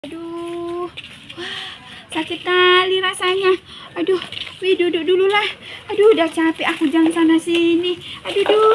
Aduh, wah, sakit kali rasanya. Aduh, wih duduk dulu lah. Aduh, udah capek aku jalan sana sini. Aduh, duh.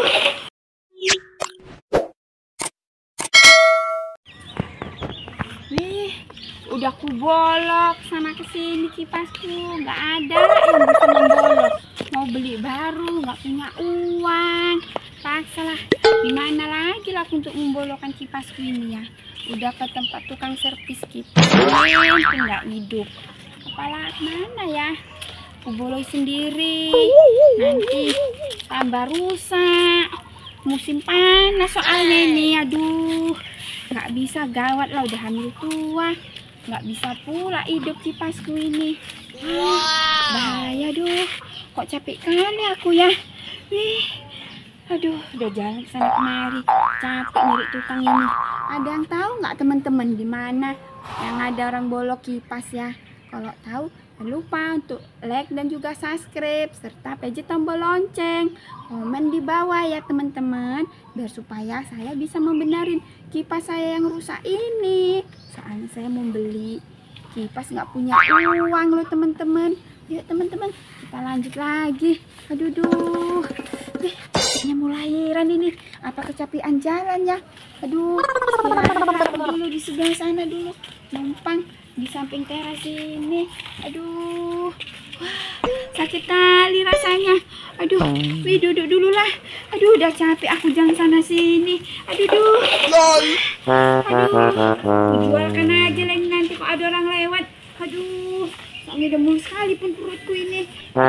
Wih, udah ku bolok sana kesini kipasku, nggak ada yang bisa membolok. Mau beli baru, nggak punya uang. Paksalah, gimana lagi lah untuk membolokkan kipasku ini ya. Udah ke tempat tukang servis kipas, nggak hidup. Kepala mana ya? Aku boloi sendiri, nanti tambah rusak. Musim panas soalnya ini, aduh. Nggak bisa, gawat lah, udah hamil tua. Nggak bisa pula hidup kipasku ini. Bahaya, duh. Kok capek kali aku ya. Wih. Aduh, udah jalan kesana kemari, capek nyari tukang ini. Ada yang tahu nggak teman-teman di mana yang ada orang bolok kipas ya? Kalau tahu, jangan lupa untuk like dan juga subscribe serta pencet tombol lonceng. Komen di bawah ya teman-teman, biar supaya saya bisa membenarin kipas saya yang rusak ini. Soalnya saya mau beli kipas nggak punya uang loh teman-teman. Yuk teman-teman, kita lanjut lagi. Aduh duh. Kayaknya mau lahiran ini. Apa kecapean jalan ya? Aduh, istirahat dulu di sebelah sana dulu. Numpang di samping teras ini. Aduh, wah, sakit kali rasanya. Aduh, wih duduk dulu lah. Aduh, udah capek aku jalan sana sini. Aduh, duh. Aduh, jualkan aja lagi nanti kok ada orang lewat. Aduh, soalnya udah mul sekali pun perutku ini.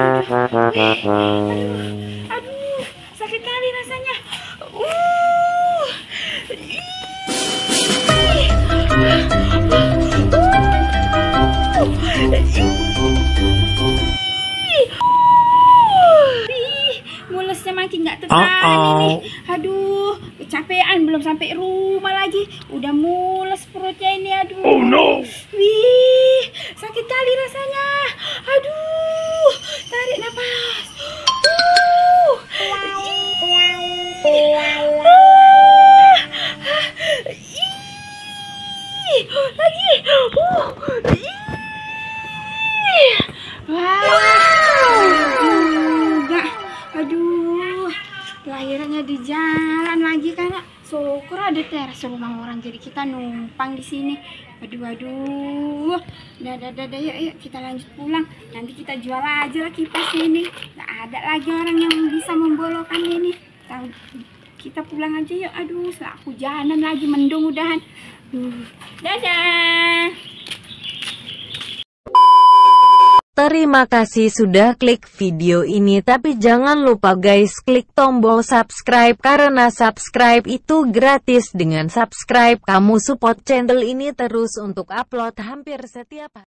Aduh, sakit kali rasanya. Mulesnya makin nggak tertahan ini. Aduh, kecapean, belum sampai rumah lagi udah mules perutnya ini. Aduh. Oh no. Wih, sakit kali rasanya. Aduh, tarik nafas. Lagi. Wow. Juga. Aduh, lahirannya di jalan lagi karena syukur ada teras rumah orang jadi kita numpang di sini. Aduh. Dadah, yuk kita lanjut pulang. Nanti kita jual aja lah kipas ini. Nggak ada lagi orang yang bisa membolokkan ini. Kita pulang aja yuk. Aduh, aku jalan lagi mendung udahan. Dadah. Terima kasih sudah klik video ini, tapi jangan lupa guys klik tombol subscribe karena subscribe itu gratis. Dengan subscribe kamu support channel ini terus untuk upload hampir setiap hari.